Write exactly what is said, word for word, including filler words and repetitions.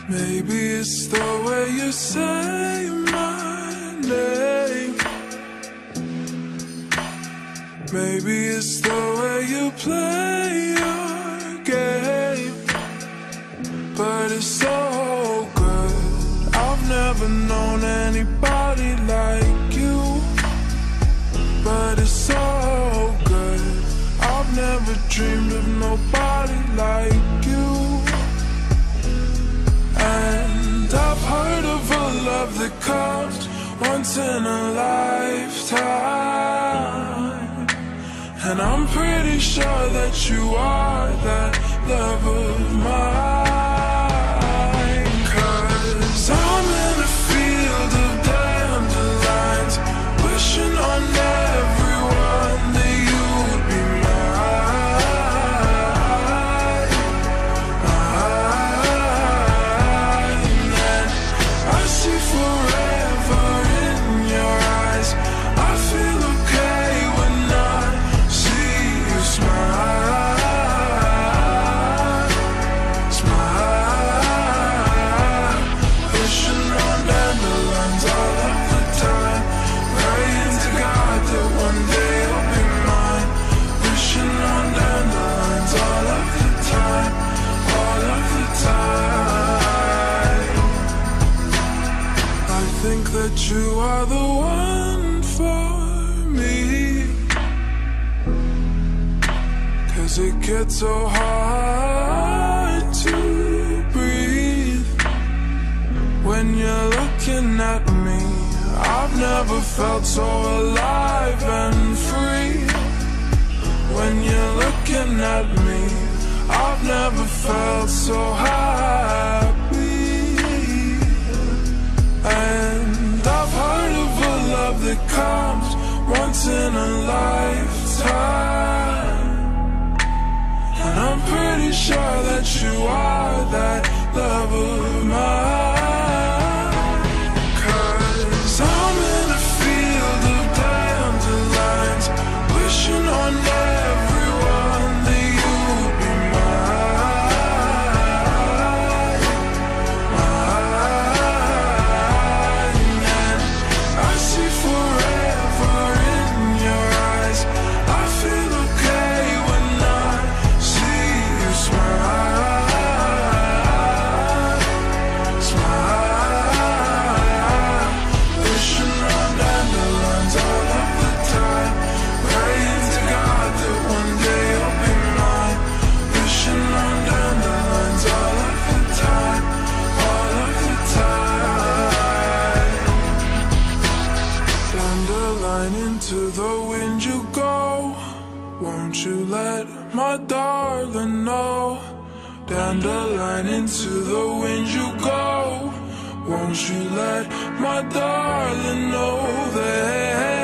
Maybe it's the way you say my name. Maybe it's the way you play your game. But it's so good. I've never known anybody like you. But it's so good. I've never dreamed of nobody like you. And I've heard of a love that comes once in a lifetime, and I'm pretty sure that you are that love of mine. 'Cause I'm in a field of dandelions, wishing on everyone that you'd be mine, mine. And I see forever in your eyes. I feel okay when I see you smile, smile. Wishing on dandelions all of the time, praying to God that one day you'll be mine. Wishing on dandelions all of the time, all of the time. I think that you are the one for me, 'cause it gets so hard to breathe when you're looking at me. I've never felt so alive and free. When you're looking at me, I've never felt so happy. And I've heard of a love that comes once in a lifetime, and I'm pretty sure that you are that love of mine. 'Cause I'm in a field of dandelions, wishing on everyone that you'd be mine, mine. And I see forever in your eyes. I feel okay when I see you smile, smile. Wishing on dandelions all of the time, praying to God that one day you'll be mine. Wishing on dandelions all of the time, all of the time. Dandelion, into the wind you go. Won't you let my darling know? Dandelion, into the wind you go. Won't you let my darling know that